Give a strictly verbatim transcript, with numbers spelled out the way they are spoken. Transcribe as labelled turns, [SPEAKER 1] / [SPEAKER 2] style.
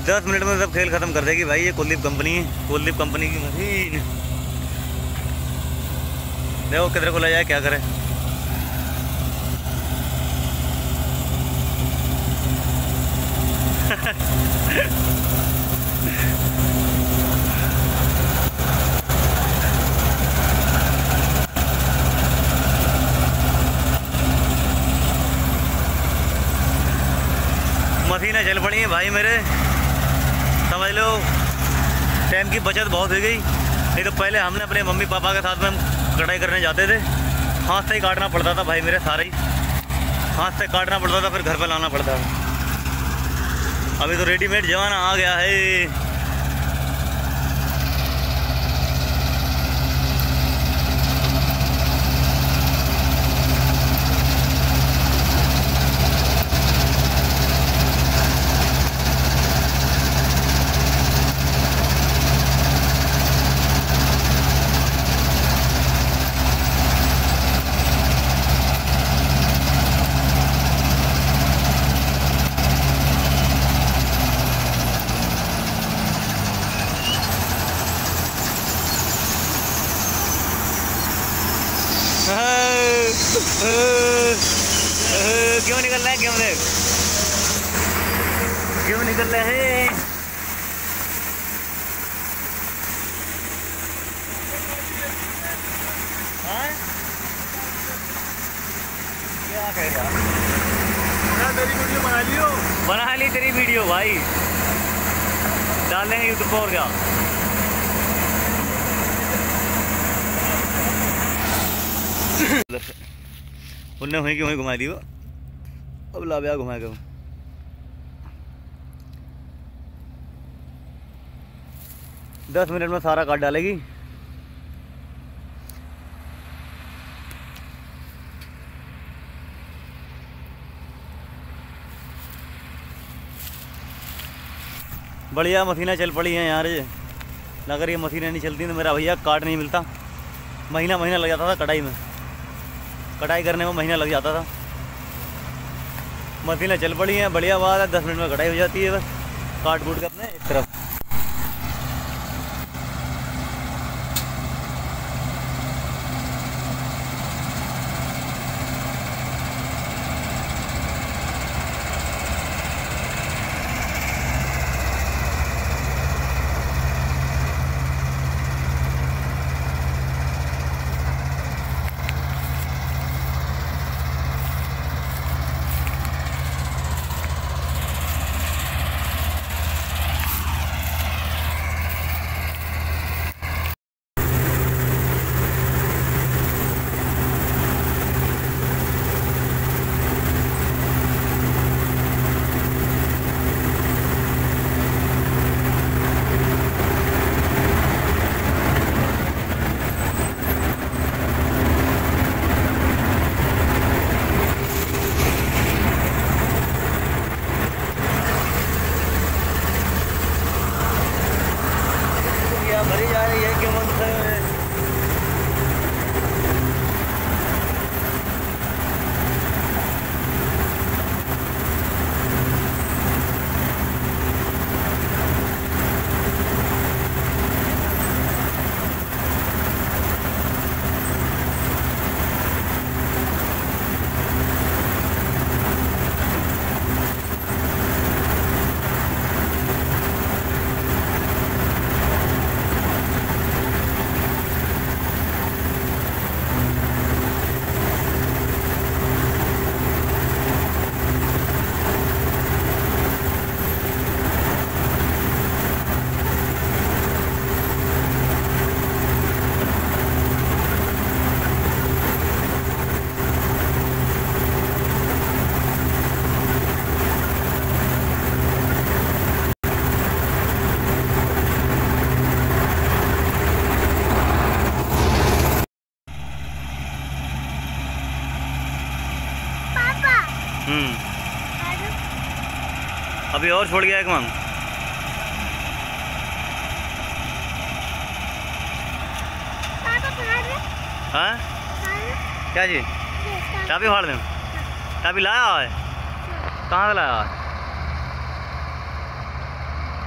[SPEAKER 1] दस मिनट में सब खेल ख़त्म कर देगी भाई। ये कुलदीप कंपनी है, कुलदीप कंपनी की मशीन। देखो किधर को ले जाए, क्या करे। मशीनें चल पड़ी हैं भाई मेरे, समझ लो टाइम की बचत बहुत हो गई। नहीं तो पहले हमने अपने मम्मी पापा के साथ में हम कटाई करने जाते थे, हाथ से ही काटना पड़ता था भाई मेरे, सारे ही हाथ से काटना पड़ता था, फिर घर पर लाना पड़ता था। अभी तो रेडीमेड ज़माना आ गया है। क्यों निकल रहा है, क्यों देख क्यों निकल रहे हैं। हाँ क्या कहेगा,
[SPEAKER 2] तेरी वीडियो बना लियो,
[SPEAKER 1] बना ली तेरी वीडियो भाई, डाल देंगे यूट्यूब पर। और क्या उनने वहीं की वहीं घुमा दी वो, अब लाभया घुमा के दस मिनट में सारा काट डालेगी। बढ़िया मशीनें चल पड़ी हैं यार। ये अगर ये मशीनें नहीं चलती तो मेरा भैया काट नहीं मिलता। महीना महीना लग जाता था कटाई में, कटाई करने में महीना लग जाता था। मशीनें चल पड़ी हैं, बढ़िया बात है, दस मिनट में कटाई हो जाती है बस, काट कूट के अपने एक तरफ। भरी जा रही है क्यों मन से। हम्म अभी और छोड़ गया एक मांग। हाँ क्या जी, चाबी फाड़ दें? चाबी लाया है? कहाँ से लाया है?